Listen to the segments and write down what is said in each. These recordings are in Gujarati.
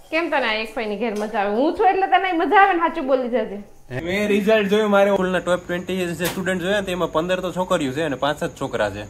કેમ તને એક ફઈની ઘેર મજા આવે? હું છું એટલે તને મજા આવે ને? સાચું બોલી જજે. મેં રિઝલ્ટ જોયું, મારે સ્કૂલના ટોપ 20 જે સ્ટુડન્ટ જોયા તેમાં 15 તો છોકરીઓ છે અને 5 જ છોકરા છે.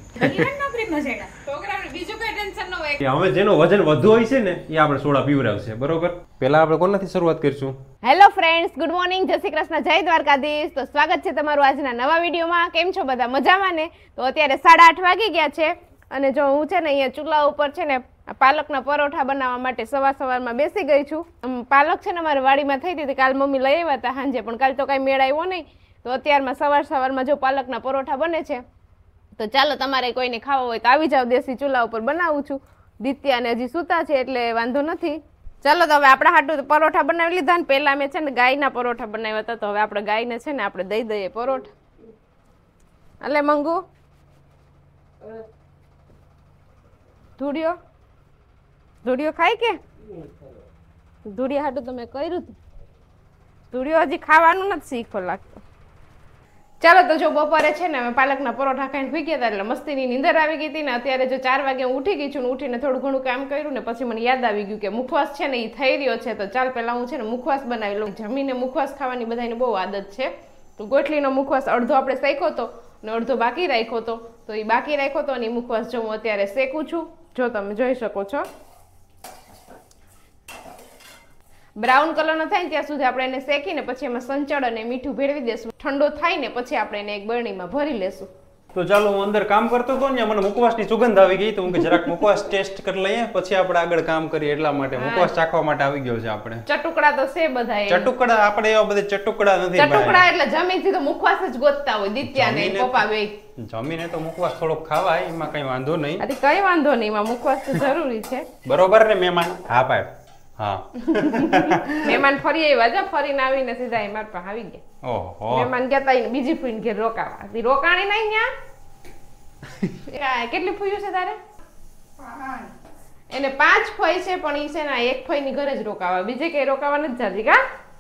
હવે જેનો વજન વધુ હોય છે ને એ આપણે સોડા પીવડાવશે, બરોબર? પહેલા આપણે કોનાથી શરૂઆત કરીશું? હેલો ફ્રેન્ડ્સ, ગુડ મોર્નિંગ, જય શ્રી કૃષ્ણ, જય દ્વારકાધીશ. તો સ્વાગત છે તમારું આજના નવા વિડીયોમાં. કેમ છો બધા? મજામાં ને? તો અત્યારે 8:30 વાગી ગયા છે અને જો હું છે ને અહીંયા ચૂલા ઉપર છે ને પાલકના પરોઠા બનાવવા માટે સવારમાં બેસી ગઈ છું. પાલક છે ને અમારે વાડીમાં થઈ હતી, કાલ મમ્મી લઈ આવ્યા હતા સાંજે, પણ કાલ તો કાંઈ મેળ આવ્યો નહીં. તો અત્યારમાં સવારમાં જો પાલકના પરોઠા બને છે તો ચાલો તમારે કોઈને ખાવા હોય તો આવી જાવ. દેશી ચૂલા ઉપર બનાવું છું. દિત્યાને હજી સૂતા છે એટલે વાંધો નથી. ચાલો તો હવે આપણા હાટું પરોઠા બનાવી લીધા ને પહેલા મેં છે ને ગાયના પરોઠા બનાવ્યા હતા, તો હવે આપણે ગાયને છે ને આપણે દઈ દઈએ પરોઠા. અલે મંગુ ધૂળિયો ખાય કે? ધૂળિયા હાટું તો મેં કર્યું હતું. ધૂળિયો હજી ખાવાનું નથી શીખો લાગતો. ચાલો તો જો બપોરે છે ને અમે પાલકના પરોઠા ખાઈને ભૂઈ ગયા હતા એટલે મસ્તીની નીંદર આવી ગઈ હતી ને અત્યારે જો 4 વાગે હું ઉઠી ગઈ છું ને ઉઠીને થોડું ઘણું કામ કર્યું ને પછી મને યાદ આવી ગયું કે મુખવાસ છે ને એ થઈ રહ્યો છે, તો ચાલ પહેલા હું છે ને મુખવાસ બનાવી લઉં. જમીને મુખવાસ ખાવાની બધાને બહુ આદત છે. તો ગોટલીનો મુખવાસ અડધો આપણે શેક્યો હતો ને અડધો બાકી રાખ્યો હતો, તો એ બાકી રાખ્યો હતો અને એ મુખવાસ જો હું અત્યારે શેકું છું. જો તમે જોઈ શકો છો બ્રાઉન કલરનો થાય ને ત્યાં સુધી આપણે એને શેકીને પછી એમાં સંચળ અને મીઠું ભેળવી દેશું. ઠંડો થાય ને પછી આપણે એને એક બરણીમાં ભરી લેશું. તો ચાલો, હું અંદર કામ કરતો હતો ને મને મુખવાસની સુગંધ આવી ગઈ તો હું કે જરાક મુખવાસ ટેસ્ટ કરી લઈએ પછી આપણે આગળ કામ કરીએ, એટલા માટે મુખવાસ ચાખવા માટે આવી ગયો છે આપણે. ચટુકડા તો છે બધા. ચટુકડા આપણે એવા બધા ચટુકડા નથી. ચટુકડા એટલે જમીનથી તો મુખવાસ જ ગોતતા હોય દિત્યા ને પપ્પા બે. જમીને તો મુખવાસ થોડોક ખાવાય, એમાં કઈ વાંધો નહીં. કઈ વાંધો નહીં, એમાં મુખવાસ તો જરૂરી છે. બરોબર ને મહેમાન? હા ભાઈ, હા. મહેમાન ફરી આવ્યા છે, ફરીને આવીને સીધા એ મારા પાસે આવી ગયા. ઓહો, મહેમાન કહેતા બીજી ફૂઈને ઘેર રોકાવા. રોકાણી નહીં ત્યાં. કેટલી ફૂયું છે તારે? એને 5 ફઈ છે, પણ ઈ છે ને એક ફઈની ઘરે જ રોકાવા, બીજે કઈ રોકાવા નથી જતી.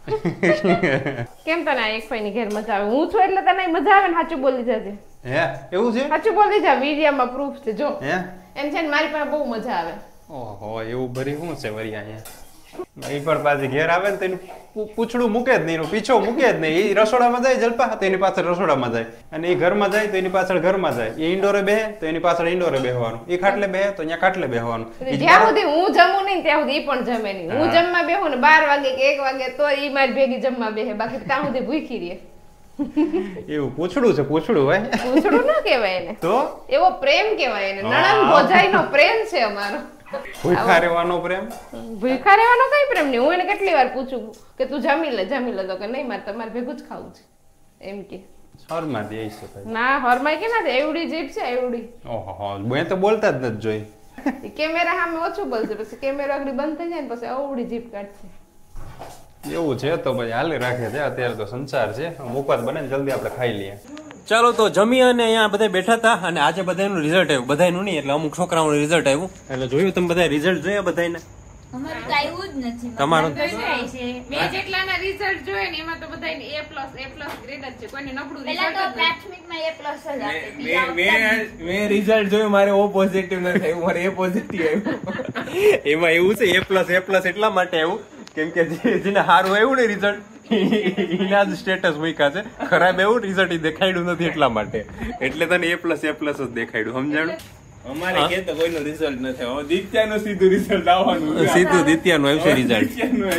કા કેમ તને એક ફઈની ઘેર મજા આવે? હું છું એટલે તને મજા આવે ને? સાચું બોલી જજે. હે એવું છે? સાચું બોલી જા, વિડિયોમાં પ્રૂફ છે. જો હે એમ છે ને મારી પાસે બહુ મજા આવે. ઓહો, એવું ભરી શું છે વરી અહીંયા? એ પણ પાછી ઘેર આવે ને તેનું પૂછડું મૂકે જ નહીં, પીછો મૂકે જ નહીં. એ રસોડામાં જાય જલપા તો એની પાછળ રસોડામાં જાય, અને એ ઘરમાં જાય તો એની પાછળ ઘરમાં જાય. એ ઇન્ડોરે બેહે તો એની પાછળ ઇન્ડોરે બેહવાનું, એ ખાટલે બેહે તો અહીંયા ખાટલે બેહવાનું. જ્યાં સુધી હું જમું નહીં ત્યાં સુધી એ પણ જમે નહીં. હું જમવા બેહું ને 12 વાગે કે 1 વાગે તો એ મારી ભેગી જમવા બેહે, બાકી ત્યાં સુધી ભૂખી રહે. એવું પૂછડું છે? પૂછડું હોય? પૂછડું ન કહેવાય એને, તો એવો પ્રેમ કહેવાય એને. નણંદ ભોજાઈનો પ્રેમ છે અમારો. ભૂખા રહેવાનો પ્રેમ? ભૂખા રહેવાનો કઈ પ્રેમ નહીં. હું એને કેટલી વાર પૂછું કે તું જમી લે તો કે નહીં, મારે તમારે ભેગું જ ખાવું છે એમ કે. હરમાં દે છે ના, હરમાં કે ના, એવડી જીભ છે એવડી. ઓહો, મેં તો બોલતા જ નથી જોઈ. કેમેરા સામે ઓછું બોલશે, પછી કેમેરા આગળ બંધ થઈ જાય ને પછી અવડી જીભ કાઢશે. એવું છે તો ભાઈ હાલી રાખે છે, અત્યારે તો સંસાર છે. મુખવાસ બને જલ્દી આપણે ખાઈ લઈએ. ચાલો તો જમી અને અહીંયા બધા બેઠા હતા અને આજે બધાનું રિઝલ્ટ આવ્યું. બધાનું નહીં એટલે અમુક છોકરાઓનું રિઝલ્ટ આવ્યું. એટલે જોયું તમે બધા રિઝલ્ટ જોયા બધાને? અમારું તો આવ્યું જ નથી. તમારું મેં જેટલાના રિઝલ્ટ જોયા ને એમાં તો બધાને A+ ગ્રેડ જ છે. કોઈને નબળું રિઝલ્ટ તો પ્રાથમિકમાં A+ જ આપે. મેં રિઝલ્ટ જોયું, મારે O પોઝિટિવ નથી આવ્યું, મારે A પોઝિટિવ આવ્યું. એમાં એવું છે A+ એટલા માટે આવ્યું કેમ કે જેને સારું આવ્યું ને રિઝલ્ટ એના જ સ્ટેટસ મૂક્યા છે, ખરાબ એવું રિઝલ્ટ દેખાડ્યું નથી એટલા માટે. એટલે તને A+ જ દેખાડ્યું, સમજાણું? અમારે કે તો કોઈનું રિઝલ્ટ નથી આવ્યું. દિત્યાનું સીધું રિઝલ્ટ આવવાનું, સીધું દિત્યાનું આવશે રિઝલ્ટ.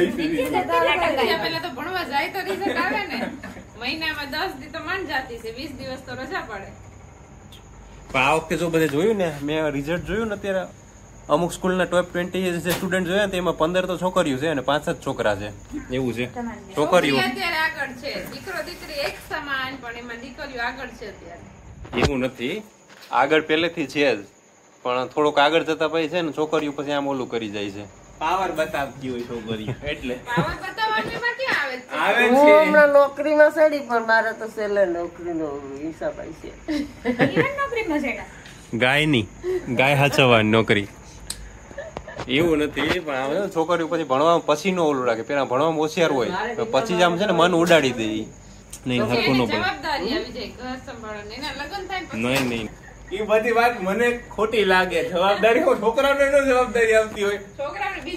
પેલા તો ભણવા જાય તો રિઝલ્ટ આવે ને. મહિનામાં 10 દી તો માંડ જાતી છે, 20 દિવસ તો રજા પડે. પણ આ વખતે જો બધે જોયું ને, મેં રિઝલ્ટ જોયું ને અત્યારે અમુક સ્કૂલના ટોપ 20 જે સ્ટુડન્ટ જોયા તેમાં 15 તો છોકરીઓ છે અને 5 જ છોકરા છે. એવું છે. છોકરીઓ અત્યારે આગળ છે, દીકરો દીકરી એક સમાન, પણ એમાં દીકરીઓ આગળ છે અત્યારે. એવું નથી, આગળ પહેલેથી છે જ, પણ થોડુંક આગળ જતા પછી છે ને છોકરીઓ પછી આમ ઓલું કરી જાય છે. પાવર બતાવતી હોય છોકરીઓ, એટલે પાવર બતાવવામાં ક્યાં આવે છે? હું હમણાં નોકરીમાં સડી, પણ મારે તો સેલે નોકરીનો હિસાબ આવી છે. નોકરીમાં છે ગાયની, ગાય હાચવવાની નોકરી. એવું નથી, પણ છોકરીઓ પછી ભણવામાં પછી નો ઓલું રાખે. પેલા ભણવામાં હોશિયાર હોય પછી જ આમ છે ને મન ઉડાડી દે. નહીં હરખું નો પડે. નહીં એ બધી વાત મને ખોટી લાગે. જવાબદારી છોકરાઓને જવાબદારી આવતી હોય. છોકરાઓને બીજું કઈ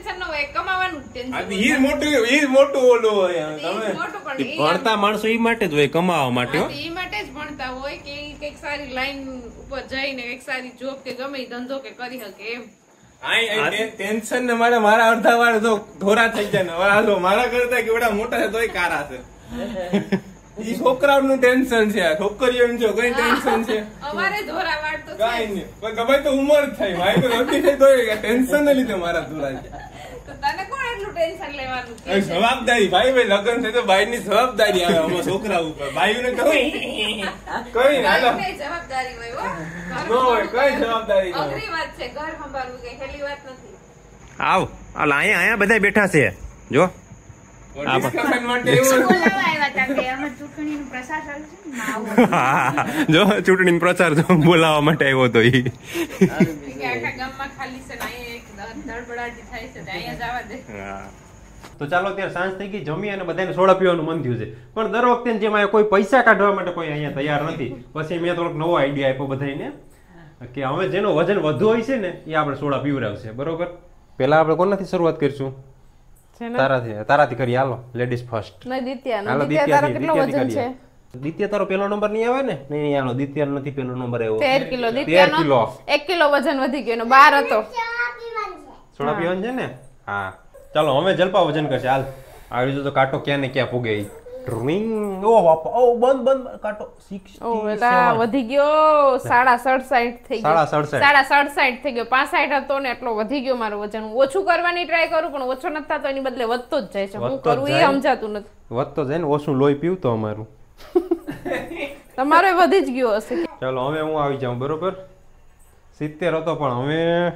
ટેન્શન ન હોય, કમાવાનું જ ટેન્શન હોય. ઈ જ મોટું ઓલું હોય ઈ જ મોટું પણ ઈ ભણતા માણસો ઈ માટે જ હોય, કમાવા માટે હો. ઈ માટે જ ભણતા હોય કે ઈ કઈક સારી લાઈન ઉપર જઈને કઈક સારી જોબ કે ગમે ઈ ધંધો કે કરી શકે એમ. ટેન્શન ને મારા અડધા વાર તો ધોરા થઈ જાય ને હાલો મારા કરતા કેવડા મોટા છે તોય કારા છે. ઈ છોકરાઓનું ટેન્શન છે, છોકરીઓનું છે કઈ ટેન્શન છે? અમારે ધોરા વાળ તો કઈ નહીં, પણ ગમે તો ઉંમર થઈ ભાઈ તો નથી થઈ તોય ટેન્શન ને લીધે મારા ધોરા છે. તો તને કોણ એટલું ટેન્શન લેવાનું કે? જવાબદારી ભાઈ લગ્ન થાય તો ભાઈ ની જવાબદારી આવે અમારા છોકરા ઉપર. ભાઈઓ ને કઈ ના કઈ જવાબદારી હોય હો? નો હોય, કઈ જવાબદારી ન હોય. અઘરી વાત છે, ઘર સંભાળવું કઈ હેલી વાત નથી. આવ અહીંયા બધા બેઠા છે જો. બોલાવવા આવ્યા હતા કે અમે ચૂંટણીનો પ્રચાર ચાલુ છે ને, આવો. જો ચૂંટણી પ્રચાર બોલાવવા માટે આવ્યો હતો ઈ. કે આખા ગામમાં ખાલી છે ને અહીંયા એક ધડબડાટી થાય છે, અહીંયા જવા દે. તો ચાલો અત્યારે સાંજ થઈ ગઈ, જમી અને બધાને સોડા પીવાનું મન થયું છે. પણ દર વખતે જેમ કોઈ પૈસા કાઢવા માટે કોઈ અહીંયા તૈયાર નથી. પછી મેં થોડોક નવો આઈડિયા આપ્યો બધાને કે હવે જેનો વજન વધુ હોય છે ને એ આપણે સોડા પીવડાવશે. બરોબર, પેલા આપણે કોનાથી શરૂઆત કરીશું? તારાથી કરી. હાલો લેડીઝ ફર્સ્ટ. દિત્યા તારો કેટલો વજન છે? દિત્યા તારો પેલો નંબર નહીં આવે ને? નહીં હાલો, દિત્યા નથી પેલો નંબર આવ્યો. 13 કિલો. દિત્યાનો 1 કિલો વજન વધી ગયો એનો 12 હતો. સોડા પીવાનું છે ને? હા ચાલો હવે જલપા વજન કરશે. હાલ આવી તો કાંટો ક્યાં ને ક્યાં પૂગે. ડ્રિંગ ઓ બાપા ઓ બંધ કાંટો 60 ઓ બેટા વધી ગયો 67 થઈ ગયો. 67 થઈ ગયો. 65 હતો ને એટલો વધી ગયો મારો વજન. હું ઓછું કરવાની ટ્રાય કરું પણ ઓછો નથી થતો, એની બદલે વધતો જ જાય છે. હું કરું એ સમજાતું નથી. વધતો જાય ને, ઓછું લોહી પીવું તો અમારું. તમારો વધી જ ગયો હશે. ચાલો હવે હું આવી જાઉં. બરોબર 70 હતો પણ હવે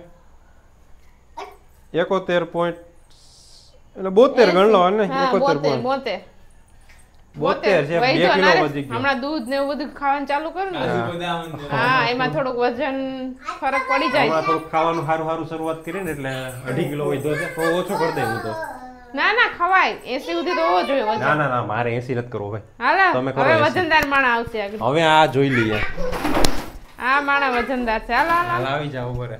71 પોઈન્ટ એટલે 72 ગણ લો ને. 71 પોઈન્ટ 72 છે. 2 કિલો વધી ગયો. હમણાં દૂધ ને એવું બધું ખાવાનું ચાલુ કરું ને, હા એમાં થોડુંક વજન ફરક પડી જાય. હમણાં થોડુંક ખાવાનું સારું શરૂઆત કરી ને એટલે 2.5 કિલો વધ્યો છે. તો ઓછો કરી દે હું તો. ના ખવાય 80 સુધી તો હોવો જોઈએ વજન. ના મારે 80 નથી કરવો ભાઈ. હાલો તમે કરો હવે 80. વજનદાર માણા આવશે આગળ. હવે આ જોઈ લઈએ. આ માણા વજનદાર છે. હાલ આવી જાવ ઉપર.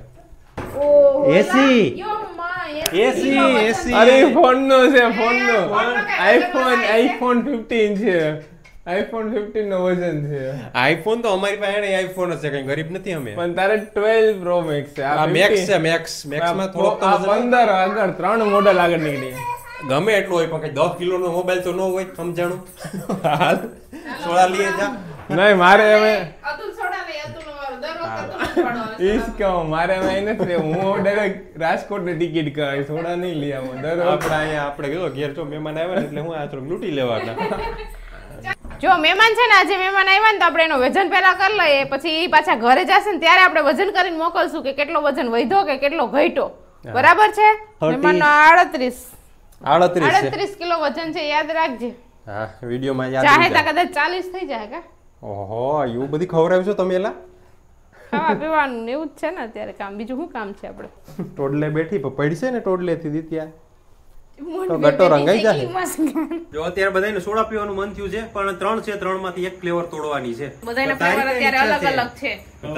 અરે ફોન નો છે, ફોન નો આઈફોન 15 છે. આઈફોન 15 નો વજન છે. આઈફોન તો અમારી પાસે આઈફોન છે, કઈ ગરીબ નથી અમે. પણ તારે 12 પ્રો મેક્સ છે. આ મેક્સ છે. મેક્સ માં થોડોક તો 15 આગળ 3 મોડલ આગળ નીકળી. ગમે એટલું હોય પણ કઈ 10 કિલો નો મોબાઈલ તો ન હોય. સમજાણું? સોડા લઈએ જા. નહીં મારે હવે અતુલ સોડા લે. અતુલ દર વખતે અતુલ ઈસ કહું મારે હવે અહીં નથી. હું ડાયરેક્ટ રાજકોટ ની ટિકિટ કરાવી, સોડા નહીં લઈ આવું. દર આપણે અહીંયા આપણે કીધું ઘેર જો મહેમાન આવ્યા ને એટલે હું આ થોડું લૂંટી લેવાના. જો મહેમાન છે ને, આજે મહેમાન આવ્યા ને તો આપણે એનો વજન પેલા કરી લઈએ, પછી પાછા ઘરે જશે ને ત્યારે આપણે વજન કરીને મોકલશું કે કેટલો વજન વધ્યો કે કેટલો ઘટ્યો. બરાબર છે? મહેમાનનો 38 કિલો વજન છે, યાદ રાખજે. હા વિડિયોમાં યાદ ચાહે તો કદાચ 40 થઈ જાય કા. ઓહો એવું બધી ખવડાવ્યું છો તમે? એલા ખાવા પીવાનું એવું જ છે ને અત્યારે કામ. બીજું શું કામ છે આપણે? ટોડલે બેઠી પડશે ને ટોડલે થી દીત્યા તો ગટો રંગાઈ જાય. જો અત્યારે બધાને સોડા પીવાનું મન થયું છે પણ 3 છે, 3 માંથી એક ફ્લેવર તોડવાની છે. બધાના ફ્લેવર અત્યારે અલગ અલગ છે.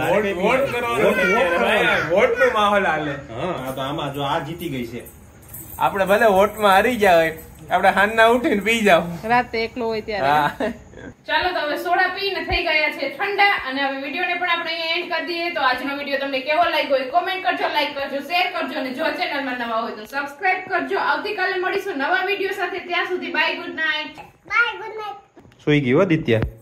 વોટ નો માહોલ હાલે. હા તો આમાં જો આ જીતી ગઈ છે. આપણે ભલે વોટ માં હારી ગયા હોય, આપણે હાંજના ઉઠીને પી જાવ રાતે એકલો હોય ત્યારે. ચાલો તો હવે સોડા પીને થઈ ગયા છે ઠંડા, અને હવે વિડીયોને પણ આપણે અહીંયા એન્ડ કરી દઈએ. તો આજનો વિડીયો તમને કેવો લાગ્યો હોય કોમેન્ટ કરજો, લાઈક કરજો, શેર કરજો, અને જો ચેનલમાં નવા હોય તો સબસ્ક્રાઇબ કરજો. આવતીકાલે મળીશું નવા વિડીયો સાથે. ત્યાં સુધી બાય, ગુડ નાઇટ. સુઈ ગઈ હો દિત્યા.